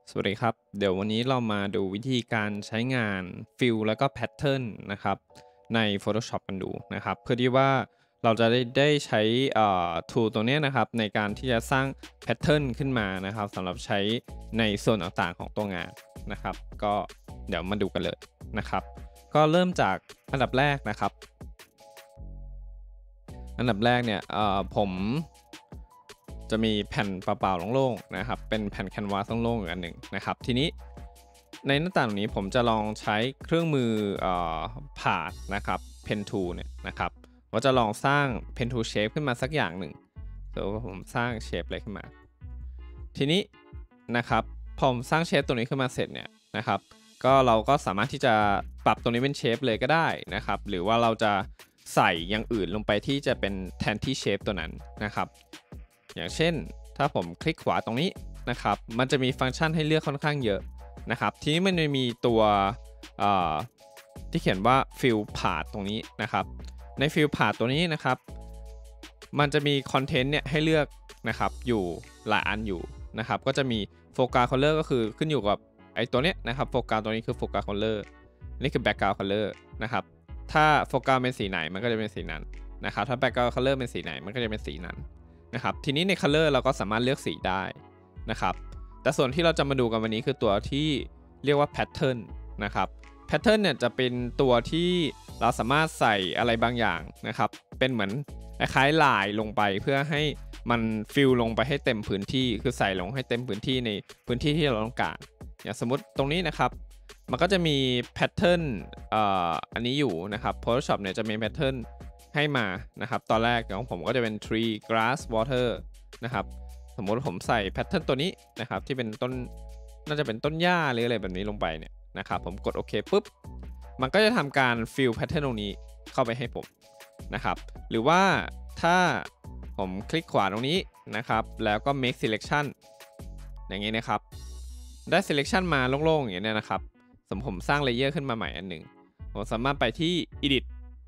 สวัสดีครับเดี๋ยววันนี้เรามาดูวิธีการใช้งานฟิลแล้วก็แพทเทิร์นนะครับใน Photoshop กันดูนะครับเพื่อที่ว่าเราจะได้ใช้tool ตัวเนี้ยนะครับในการที่จะสร้างแพทเทิร์นขึ้นมานะครับสำหรับใช้ในส่วนต่างๆของตัวงานนะครับก็เดี๋ยวมาดูกันเลยนะครับก็เริ่มจากอันดับแรกนะครับ อันดับแรกเนี่ยผมจะมีแผ่นเปล่าๆโล่งๆนะครับเป็นแผ่นแคนวาสโล่งๆอีกอันหนึ่งนะครับทีนี้ในหน้าต่างนี้ผมจะลองใช้เครื่องมือผ่าดนะครับ Pen Tool เนี่ยนะครับว่าจะลองสร้าง Pen Tool Shape ขึ้นมาสักอย่างหนึ่งสมมติว่าผมสร้างเชฟอะไรขึ้นมาทีนี้นะครับพอผมสร้างเชฟตัวนี้ขึ้นมาเสร็จเนี่ยนะครับก็เราก็สามารถที่จะปรับตรงนี้เป็นเชฟเลยก็ได้นะครับหรือว่าเราจะใส่อย่างอื่นลงไปที่จะเป็นแทนที่เชฟตัวนั้นนะครับอย่างเช่นถ้าผมคลิกขวาตรงนี้นะครับมันจะมีฟังก์ชันให้เลือกค่อนข้างเยอะนะครับทีนี้มันจะมีตัวที่เขียนว่า Fill Path ตรงนี้นะครับใน Fill Path ตัวนี้นะครับมันจะมีคอนเทนต์เนี่ยให้เลือกนะครับอยู่หลายอันอยู่นะครับก็จะมี Foreground Color ก็คือขึ้นอยู่กับไอ้ตัวเนี้ยนะครับ Foreground ตัวนี้คือ Foreground Color นี่คือ Background Color นะครับถ้า Foreground เป็นสีไหนมันก็จะเป็นสีนั้นนะครับถ้า Background Color เป็นสีไหนมันก็จะเป็นสีนั้นนะครับทีนี้ใน Color เราก็สามารถเลือกสีได้นะครับแต่ส่วนที่เราจะมาดูกันวันนี้คือตัวที่เรียกว่า Pattern นะครับแพทเทิร์นเนี่ยจะเป็นตัวที่เราสามารถใส่อะไรบางอย่างนะครับเป็นเหมือนคล้ายๆลายลงไปเพื่อให้มันฟิลลงไปให้เต็มพื้นที่คือใส่ลงให้เต็มพื้นที่ในพื้นที่ที่เราต้องการอย่างสมมุติตรงนี้นะครับมันก็จะมีแพทเทิร์นอันนี้อยู่นะครับ Photoshop เนี่ยจะมีแพทเทิร์นให้มานะครับตอนแรกของผมก็จะเป็น tree grass water นะครับสมมติผมใส่แพทเทิร์นตัวนี้นะครับที่เป็นต้นน่าจะเป็นต้นหญ้าหรืออะไรแบบนี้ลงไปเนี่ยนะครับผมกดโอเคปุ๊บมันก็จะทำการ fill pattern ตรงนี้เข้าไปให้ผมนะครับหรือว่าถ้าผมคลิกขวาตรงนี้นะครับแล้วก็ make selection อย่างนี้นะครับได้ selection มาโล่งๆอย่างนี้นะครับสมมติผมสร้าง layer ขึ้นมาใหม่อันหนึ่งผมสามารถไปที่ edit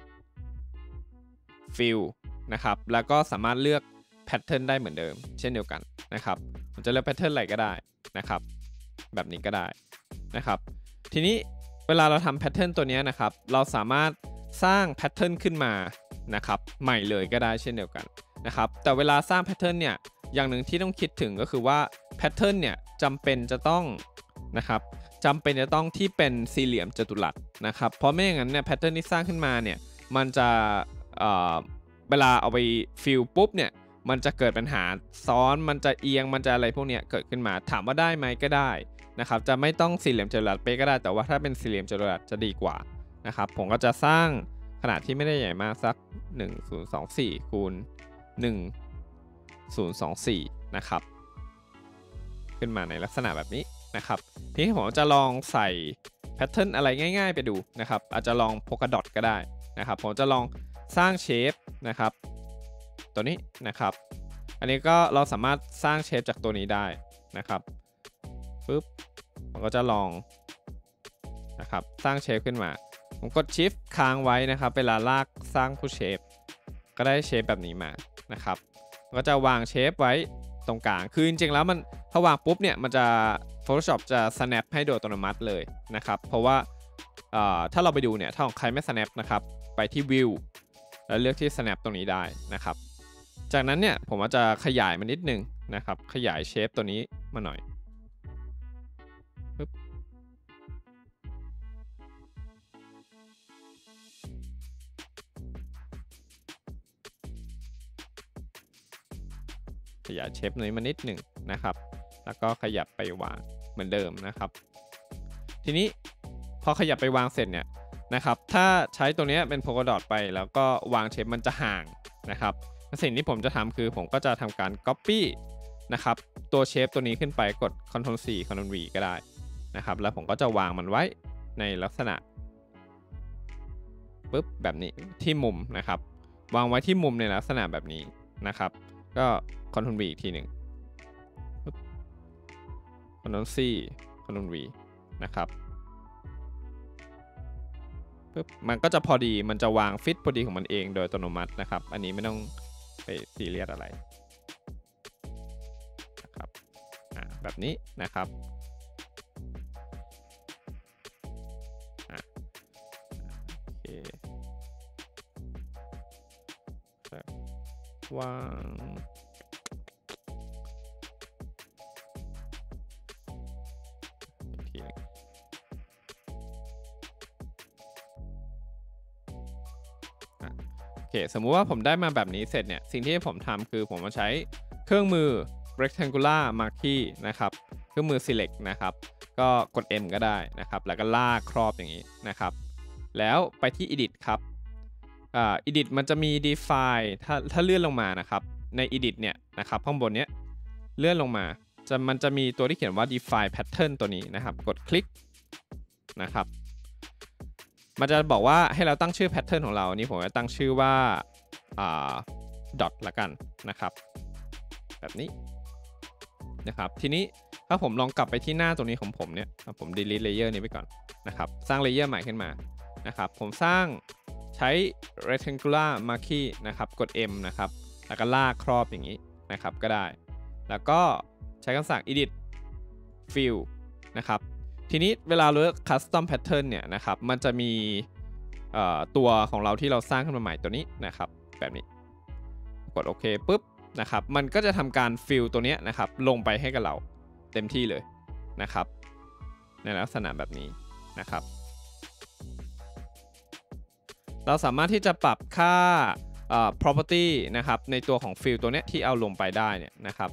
fill นะครับแล้วก็สามารถเลือก pattern ได้เหมือนเดิมเช่นเดียวกันนะครับผมจะเลือก pattern อะไรก็ได้นะครับแบบนี้ก็ได้นะครับทีนี้เวลาเราทำแพทเทิร์นตัวนี้นะครับเราสามารถสร้างแพทเทิร์นขึ้นมานะครับใหม่เลยก็ได้เช่นเดียวกันนะครับแต่เวลาสร้างแพทเทิร์นเนี่ยอย่างหนึ่งที่ต้องคิดถึงก็คือว่าแพทเทิร์นเนี่ยจำเป็นจะต้องนะครับจำเป็นจะต้องที่เป็นสี่เหลี่ยมจัตุรัสนะครับเพราะไม่อย่างนั้นเนี่ยแพทเทิร์นที่สร้างขึ้นมาเนี่ยมันจะเอ่อเวลาเอาไปฟิลปุ๊บเนี่ยมันจะเกิดปัญหาซ้อนมันจะเอียงมันจะอะไรพวกเนี้ยเกิดขึ้นมาถามว่าได้ไหมก็ได้นะครับจะไม่ต้องสี่เหลี่ยมจัตุรัสเป๊ะก็ได้แต่ว่าถ้าเป็นสี่เหลี่ยมจัตุรัสจะดีกว่านะครับผมก็จะสร้างขนาดที่ไม่ได้ใหญ่มากสัก1024คูณ1024นะครับขึ้นมาในลักษณะแบบนี้นะครับทีนี้ผมจะลองใส่แพทเทิร์นอะไรง่ายๆไปดูนะครับอาจจะลองโพกาดอทก็ได้นะครับผมจะลองสร้างเชฟนะครับตัวนี้นะครับอันนี้ก็เราสามารถสร้างเชฟจากตัวนี้ได้นะครับปึ๊บผมก็จะลองนะครับสร้างเชฟขึ้นมาผมกด Shift ค้างไว้นะครับเวลาลากสร้างผู้เชฟก็ได้เชฟแบบนี้มานะครับก็จะวางเชฟไว้ตรงกลางคือจริงๆแล้วมันถ้าวางปุ๊บเนี่ยมันจะ Photoshop จะ snap ให้โดยอัตโนมัติเลยนะครับเพราะว่าถ้าเราไปดูเนี่ยถ้าของใครไม่ snap นะครับไปที่ view แล้วเลือกที่ snap ตรงนี้ได้นะครับจากนั้นเนี่ยผมอาจจะขยายมันนิดนึงนะครับขยายเชฟตัวนี้มาหน่อยปึ๊บขยายเชฟนี้มานิดหนึ่งนะครับแล้วก็ขยับไปวางเหมือนเดิมนะครับทีนี้พอขยับไปวางเสร็จเนี่ยนะครับถ้าใช้ตัวนี้เป็นโพลดอทไปแล้วก็วางเชฟมันจะห่างนะครับสิ่งที่ผมจะทำคือผมก็จะทำการ Copy นะครับตัวเชฟตัวนี้ขึ้นไปกด Ctrl C Ctrl V ก็ได้นะครับแล้วผมก็จะวางมันไว้ในลักษณะปึ๊บแบบนี้ที่มุมนะครับวางไว้ที่มุมในลักษณะแบบนี้นะครับก็ Ctrl V อีกทีหนึ่งปึ๊บ Ctrl C Ctrl V นะครับปึ๊บมันก็จะพอดีมันจะวางฟิตพอดีของมันเองโดยอัตโนมัตินะครับอันนี้ไม่ต้องไปซีเรียสอะไรนะครับแบบนี้นะครับวางทีนึงโอเคสมมุติว่าผมได้มาแบบนี้เสร็จเนี่ยสิ่งที่ผมทำคือผมมาใช้เครื่องมือ rectangular marquee นะครับเครื่องมือ select นะครับก็กด M ก็ได้นะครับแล้วก็ลากครอบอย่างนี้นะครับแล้วไปที่ edit ครับedit มันจะมี define ถ้าเลื่อนลงมานะครับใน edit เนี่ยนะครับข้างบนเนี้ยเลื่อนลงมามันจะมีตัวที่เขียนว่า define pattern ตัวนี้นะครับกดคลิกนะครับมันจะบอกว่าให้เราตั้งชื่อ pattern ของเรานี่ผมจะตั้งชื่อว่าdot ละกันนะครับแบบนี้นะครับทีนี้ถ้าผมลองกลับไปที่หน้าตรงนี้ของผมเนี่ยผม delete layer นี้ไปก่อนนะครับสร้าง layer ใหม่ขึ้นมานะครับผมสร้างใช้ rectangular marquee นะครับกด M นะครับแล้วก็ลากครอบอย่างนี้นะครับก็ได้แล้วก็ใช้คำสั่ง edit fill นะครับทีนี้เวลาเลือก custom pattern เนี่ยนะครับมันจะมีตัวของเราที่เราสร้างขึ้นมาใหม่ตัวนี้นะครับแบบนี้กดโอเคปุ๊บนะครับมันก็จะทำการ fill ตัวนี้นะครับลงไปให้กับเราเต็มที่เลยนะครับในลักษณะแบบนี้นะครับเราสามารถที่จะปรับค่าproperty นะครับในตัวของ fill ตัวนี้ที่เอาลงไปได้เนี่ยนะครับ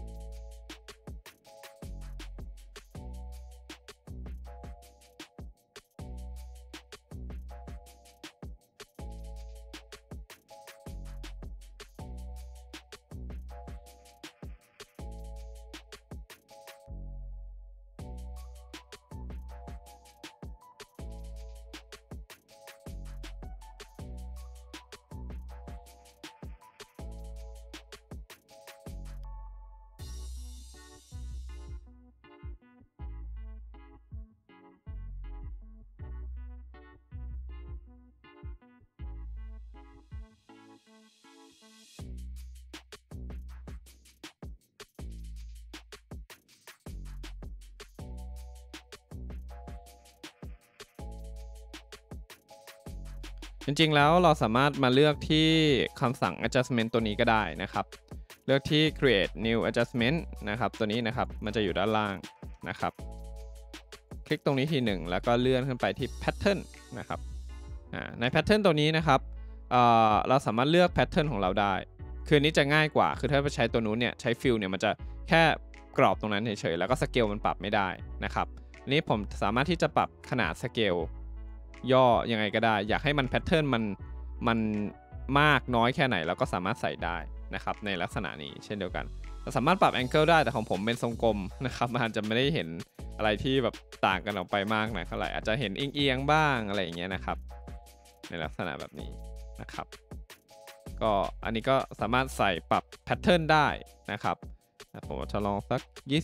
จริงๆแล้วเราสามารถมาเลือกที่คำสั่ง adjustment ตัวนี้ก็ได้นะครับเลือกที่ create new adjustment นะครับตัวนี้นะครับมันจะอยู่ด้านล่างนะครับคลิกตรงนี้ทีหนึ่งแล้วก็เลื่อนขึ้นไปที่ pattern นะครับใน pattern ตัวนี้นะครับเราสามารถเลือก pattern ของเราได้คือนี้จะง่ายกว่าคือถ้าไปใช้ตัวนู้นเนี่ยใช้ fill เนี่ยมันจะแค่กรอบตรงนั้นเฉยๆแล้วก็สเกลมันปรับไม่ได้นะครับนี้ผมสามารถที่จะปรับขนาดสเกลย่อยังไงก็ได้อยากให้มันแพทเทิร์นมันมากน้อยแค่ไหนเราก็สามารถใส่ได้นะครับในลักษณะนี้เช่นเดียวกันเราสามารถปรับแองเกิลได้แต่ของผมเป็นทรงกลมนะครับมันจะไม่ได้เห็นอะไรที่แบบต่างกันออกไปมากนะเท่าไหร่อาจจะเห็นเอียงๆบ้างอะไรอย่างเงี้ยนะครับในลักษณะแบบนี้นะครับก็อันนี้ก็สามารถใส่ปรับแพทเทิร์นได้นะครับผมจะลองสัก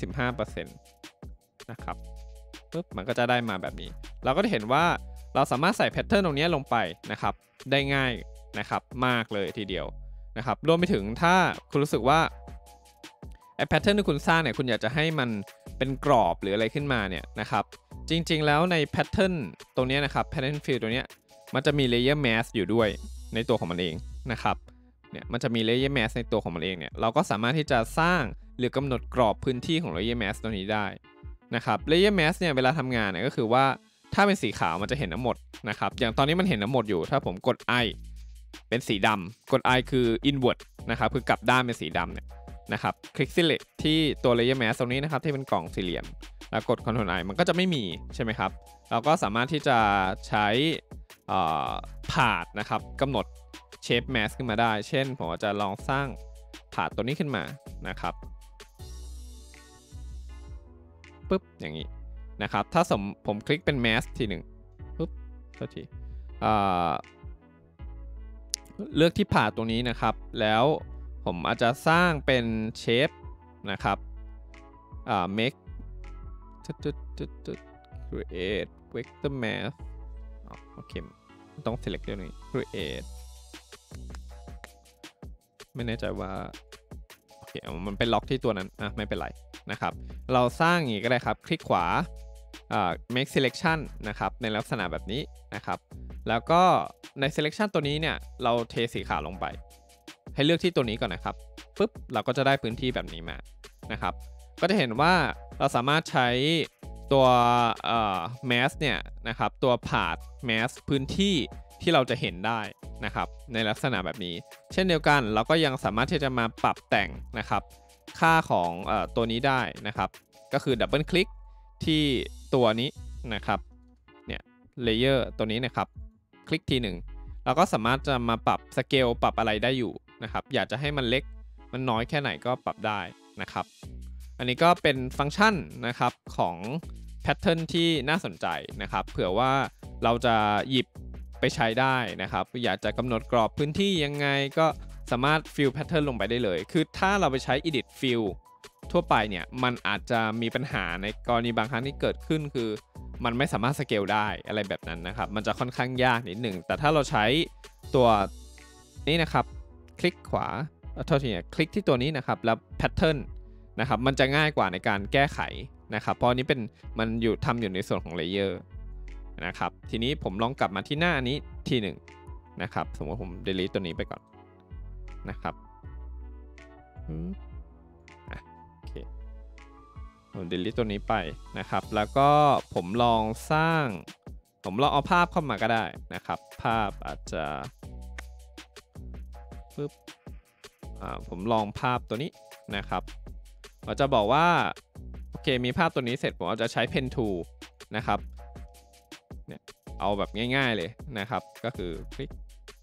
25% นะครับปุ๊บมันก็จะได้มาแบบนี้เราก็จะเห็นว่าเราสามารถใส่แพทเทิร์นตรงนี้ลงไปนะครับได้ง่ายนะครับมากเลยทีเดียวนะครับรวมไปถึงถ้าคุณรู้สึกว่าไอ้แพทเทิร์นที่คุณสร้างเนี่ยคุณอยากจะให้มันเป็นกรอบหรืออะไรขึ้นมาเนี่ยนะครับจริงๆแล้วในแพทเทิร์นตรงนี้นะครับแพทเทิร์นฟิลด์ตัวนี้มันจะมี layer mask อยู่ด้วยในตัวของมันเองนะครับเนี่ยมันจะมี layer mask ในตัวของมันเองเนี่ยเราก็สามารถที่จะสร้างหรือกำหนดกรอบพื้นที่ของ layer mask ตัวนี้ได้นะครับ layer mask เนี่ยเวลาทำงานเนี่ยก็คือว่าถ้าเป็นสีขาวมันจะเห็นทั้งหมดนะครับอย่างตอนนี้มันเห็นทั้งหมดอยู่ถ้าผมกด I เป็นสีดำกด I คือ inward นะครับคือกลับด้านเป็นสีดำเนี่ยนะครับคลิก select ที่ตัว layer mask ตรงนี้นะครับที่เป็นกล่องสี่เหลี่ยมแล้วกด Ctrl I มันก็จะไม่มีใช่ไหมครับเราก็สามารถที่จะใช้ผาดนะครับกำหนด shape mask ขึ้นมาได้เช่นผมจะลองสร้างผาดตัวนี้ขึ้นมานะครับปึ๊บอย่างนี้นะครับถ้าผมคลิกเป็น mask ทีหนึ่งปุ๊บโทษทีเลือกที่ผ่าตรงนี้นะครับแล้วผมอาจจะสร้างเป็น shape นะครับmake create vector mask โอเคต้อง select เรื่องนี้ create ไม่แน่ใจว่าโอเคมันเป็นล็อกที่ตัวนั้นไม่เป็นไรนะครับเราสร้างอย่างนี้ก็ได้ครับคลิกขวาmake selection นะครับในลักษณะแบบนี้นะครับแล้วก็ใน selection ตัวนี้เนี่ยเราเทสีขาวลงไปให้เลือกที่ตัวนี้ก่อนนะครับปุ๊บเราก็จะได้พื้นที่แบบนี้มานะครับก็จะเห็นว่าเราสามารถใช้ตัวmask เนี่ยนะครับตัวผาด mask พื้นที่ที่เราจะเห็นได้นะครับในลักษณะแบบนี้เช่นเดียวกันเราก็ยังสามารถที่จะมาปรับแต่งนะครับค่าของตัวนี้ได้นะครับก็คือดับเบิลคลิกที่ตัวนี้นะครับเนี่ยเลเยอร์ตัวนี้นะครับคลิกทีหนึ่งเราก็สามารถจะมาปรับสเกลปรับอะไรได้อยู่นะครับอยากจะให้มันเล็กมันน้อยแค่ไหนก็ปรับได้นะครับอันนี้ก็เป็นฟังก์ชันนะครับของแพทเทิร์นที่น่าสนใจนะครับเผื่อว่าเราจะหยิบไปใช้ได้นะครับอยากจะกำหนดกรอบพื้นที่ยังไงก็สามารถ fill pattern ลงไปได้เลยคือถ้าเราไปใช้ edit fill ทั่วไปเนี่ยมันอาจจะมีปัญหาในกรณีบางครั้งที่เกิดขึ้นคือมันไม่สามารถสเกลได้อะไรแบบนั้นนะครับมันจะค่อนข้างยากนิดหนึ่งแต่ถ้าเราใช้ตัวนี้นะครับคลิกขวาโทษทีคลิกที่ตัวนี้นะครับแล้ว pattern นะครับมันจะง่ายกว่าในการแก้ไขนะครับเพราะนี้เป็นมันทำอยู่ในส่วนของเลเยอร์นะครับทีนี้ผมลองกลับมาที่หน้านี้ทีหนึ่งนะครับสมมติผม delete ตัวนี้ไปก่อนนะครับโอเคผม delete ตัวนี้ไปนะครับแล้วก็ผมลองเอาภาพเข้ามาก็ได้นะครับภาพอาจจะปึ๊บผมลองภาพตัวนี้นะครับเราจะบอกว่าโอเคมีภาพตัวนี้เสร็จผมจะใช้ Pen Tool นะครับเนี่ยเอาแบบง่ายๆเลยนะครับก็คือคลิก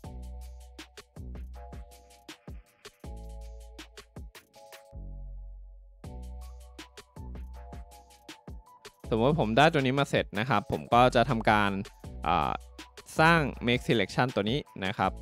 สมมติว่าผมได้ตัวนี้มาเสร็จนะครับผมก็จะทำการสร้าง make selection ตัวนี้นะครับ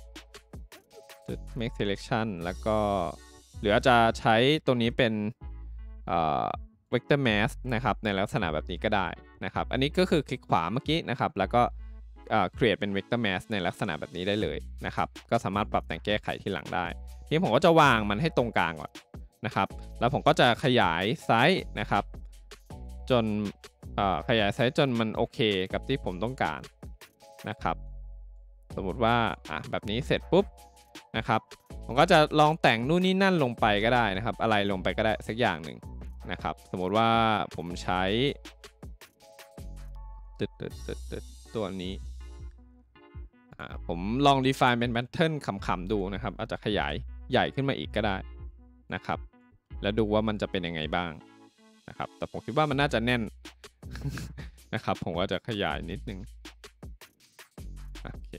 make selection แล้วก็หรืออาจจะใช้ตัวนี้เป็นvector mask นะครับในลักษณะแบบนี้ก็ได้นะครับอันนี้ก็คือคลิกขวาเมื่อกี้นะครับแล้วก็create เป็น vector mask ในลักษณะแบบนี้ได้เลยนะครับก็สามารถปรับแต่งแก้ไขที่หลังได้ทีนี้ผมก็จะวางมันให้ตรงกลางก่อนนะครับแล้วผมก็จะขยายไซส์นะครับจนขยายไซส์จนมันโอเคกับที่ผมต้องการนะครับสมมุติว่าแบบนี้เสร็จปุ๊บนะครับผมก็จะลองแต่งนู่นนี่นั่นลงไปก็ได้นะครับอะไรลงไปก็ได้สักอย่างหนึ่งนะครับสมมติว่าผมใช้ตัวนี้ผมลอง define เป็น pattern ขำๆดูนะครับอาจจะขยายใหญ่ขึ้นมาอีกก็ได้นะครับแล้วดูว่ามันจะเป็นยังไงบ้างนะครับแต่ผมคิดว่ามันน่าจะแน่น นะครับผมก็จะขยายนิดนึงโอเค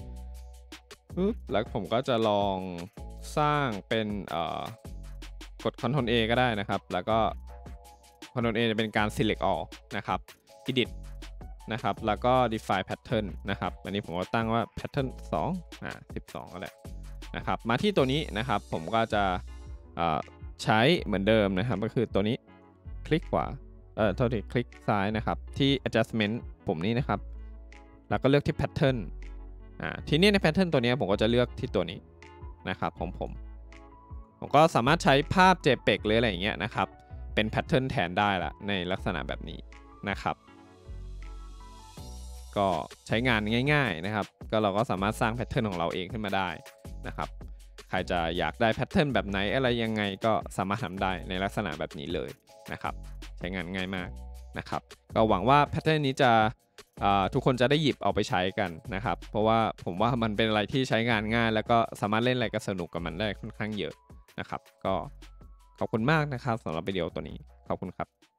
แล้วผมก็จะลองสร้างเป็นกด Ctrl A ก็ได้นะครับแล้วก็ Ctrl A จะเป็นการ select all นะครับ edit นะครับแล้วก็ define pattern นะครับอันนี้ผมก็ตั้งว่า pattern 12 ก็ได้นะครับมาที่ตัวนี้นะครับผมก็จะใช้เหมือนเดิมนะครับก็คือตัวนี้คลิกขวาโทษทีคลิกซ้ายนะครับที่ adjustment ปุ่มนี้นะครับแล้วก็เลือกที่ pattern ทีนี้ใน pattern ตัวนี้ผมก็จะเลือกที่ตัวนี้นะครับของผมก็สามารถใช้ภาพ JPEG หรืออะไรอย่างเงี้ยนะครับเป็น pattern แทนได้ละในลักษณะแบบนี้นะครับก็ใช้งานง่ายๆนะครับก็เราก็สามารถสร้าง pattern ของเราเองขึ้นมาได้นะครับใครจะอยากได้ pattern แบบไหนอะไรยังไงก็สามารถทำได้ในลักษณะแบบนี้เลยนะครับใช้งานง่ายมากนะครับก็หวังว่า pattern นี้จะทุกคนจะได้หยิบเอาไปใช้กันนะครับเพราะว่าผมว่ามันเป็นอะไรที่ใช้งานง่ายแล้วก็สามารถเล่นอะไรก็สนุกกับมันได้ค่อนข้างเยอะนะครับก็ขอบคุณมากนะครับสำหรับวิดีโอตัวนี้ขอบคุณครับ